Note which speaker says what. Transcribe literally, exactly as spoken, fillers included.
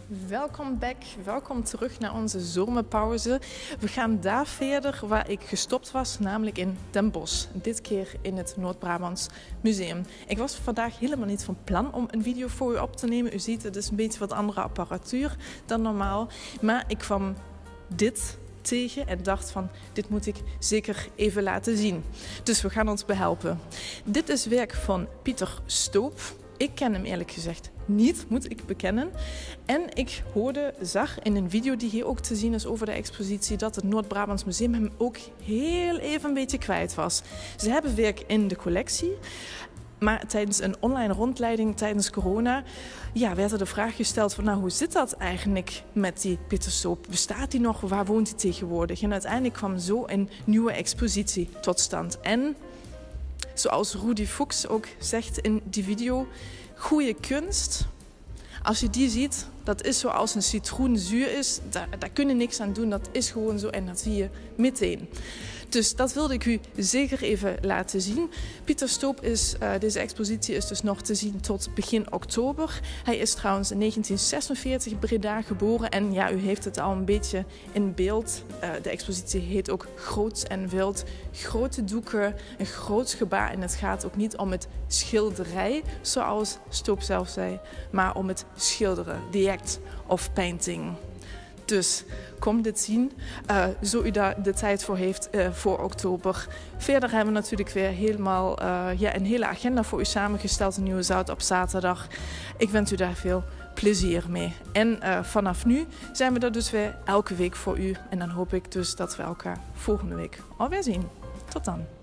Speaker 1: Welkom back, welkom terug naar onze zomerpauze. We gaan daar verder waar ik gestopt was, namelijk in Den Bosch. Dit keer in het Noord-Brabants Museum. Ik was vandaag helemaal niet van plan om een video voor u op te nemen. U ziet, het is een beetje wat andere apparatuur dan normaal. Maar ik kwam dit tegen en dacht van, dit moet ik zeker even laten zien. Dus we gaan ons behelpen. Dit is werk van Pieter Stoop. Ik ken hem eerlijk gezegd niet, moet ik bekennen. En ik hoorde, zag in een video die hier ook te zien is over de expositie, dat het Noord-Brabants Museum hem ook heel even een beetje kwijt was. Ze hebben werk in de collectie. Maar tijdens een online rondleiding tijdens corona ja, werd er de vraag gesteld van, nou, hoe zit dat eigenlijk met die Pieter Stoop? Bestaat die nog? Waar woont hij tegenwoordig? En uiteindelijk kwam zo een nieuwe expositie tot stand. En zoals Rudi Fuchs ook zegt in die video, goede kunst, als je die ziet, dat is zoals een citroen zuur is. Daar, daar kun je niks aan doen, dat is gewoon zo en dat zie je meteen. Dus dat wilde ik u zeker even laten zien. Pieter Stoop is, uh, deze expositie is dus nog te zien tot begin oktober. Hij is trouwens in negentien zesenveertig Breda geboren en ja, u heeft het al een beetje in beeld. Uh, de expositie heet ook Groots en Wild. Grote doeken, een groot gebaar en het gaat ook niet om het schilderij, zoals Stoop zelf zei, maar om het schilderen, the act of painting. Dus kom dit zien, uh, zo u daar de tijd voor heeft uh, voor oktober. Verder hebben we natuurlijk weer helemaal uh, ja, een hele agenda voor u samengesteld. Een nieuwe Zout op zaterdag. Ik wens u daar veel plezier mee. En uh, vanaf nu zijn we er dus weer elke week voor u. En dan hoop ik dus dat we elkaar volgende week alweer zien. Tot dan.